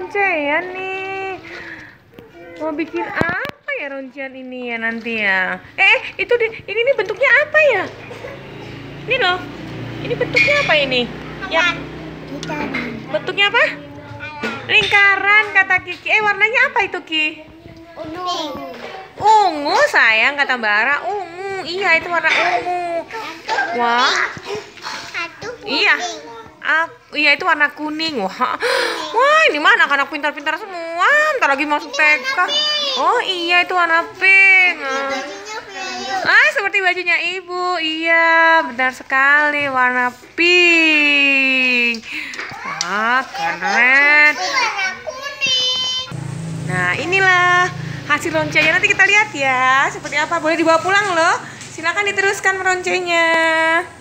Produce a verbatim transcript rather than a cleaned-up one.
roncean nih. Mau bikin apa ya roncean ini ya nanti ya? Eh, eh itu di, ini nih bentuknya apa ya? Ini loh. Ini bentuknya apa ini? Ya. Bentuknya apa? Lingkaran kata Kiki. Eh warnanya apa itu Ki? Ungu. Ungu sayang kata Bara. Ungu. Iya itu warna ungu. Wah. Iya. Ah, iya itu warna kuning. Wah. Wah, ini mah anak-anak pintar-pintar semua. Ntar lagi masuk T K. Oh, iya itu warna pink. Ah, seperti bajunya Ibu. Iya, benar sekali warna pink. Wah, keren. Nah, inilah hasil roncenya. Nanti kita lihat ya seperti apa. Boleh dibawa pulang loh. Silakan diteruskan meroncenya.